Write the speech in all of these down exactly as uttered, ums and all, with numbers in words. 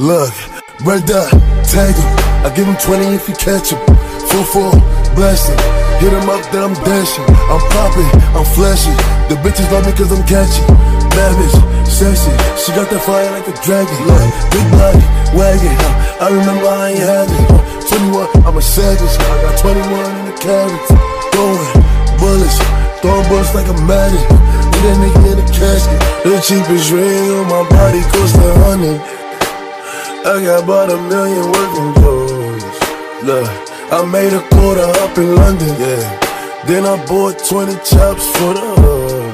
Look, right there, tag him. I give him twenty if you catch him. Full full, blast him. Hit him up, then I'm dashing. I'm popping, I'm flashing. The bitches love me cause I'm catchy. Bad bitch, sexy. She got that fire like a dragon. Look, big body, wagon. I remember I ain't had it. twenty-one, I'm a savage. I got twenty-one in the carrots. Throwing bullets, throwing bullets like a Madden. Leave that nigga in the casket. The cheapest ring on my body cost a hundred. I got about a million working clothes. Look, I made a quarter up in London, yeah. Then I bought twenty chops for the hood.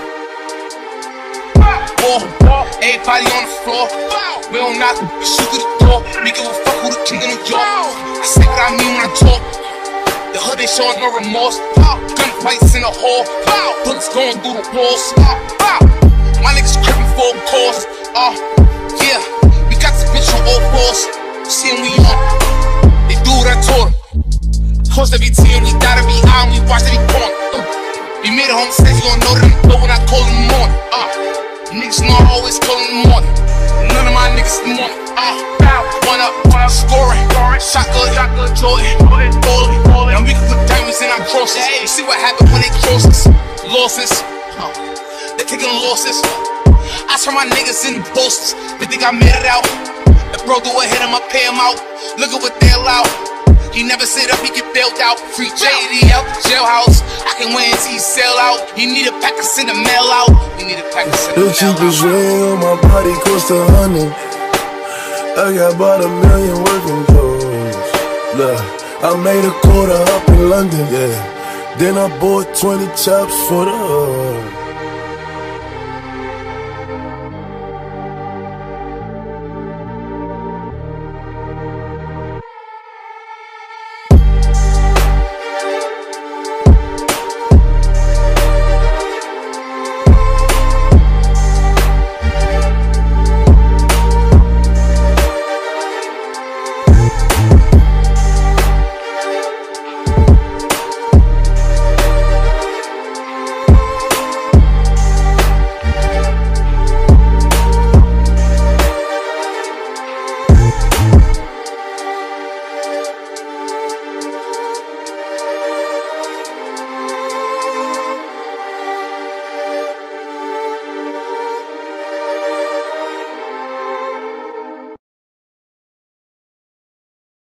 Everybody on the floor. We don't knock, we shoot through the door. We give a fuck who the king of New York. I say what I mean when I talk. The hood ain't showing no remorse. Gunfights in the hall. Bullets going through the walls. My niggas crippin' full course. Uh, yeah, we got this bitch on all fours. See him, we on. They do what I told them. Close every team, we gotta be on. We watch every corner. Uh, we made a home stage, you gon' know them. But when I call in the morning, uh, niggas know I always call in the morning. None of my niggas in the morning. Uh, one up, one up, scoring. Shotgun, shotgun, Jordan, ballin', ballin'. Now we can put diamonds in our crosses. You see what happened when they cross us? Losses. Uh, they taking losses. I turn my niggas into posters. They think I made it out. The bro do a hit him, I pay him out. Look at what they allow. He never sit up, he get bailed out. Free J D out, jailhouse. I can win until he sell out. You need a pack to send a mail out. You need a pack to send a mail out. The cheapest ring on my body cost a hundred. I got about a million working clothes. Look, I made a quarter up in London, yeah. Then I bought twenty chops for the hood.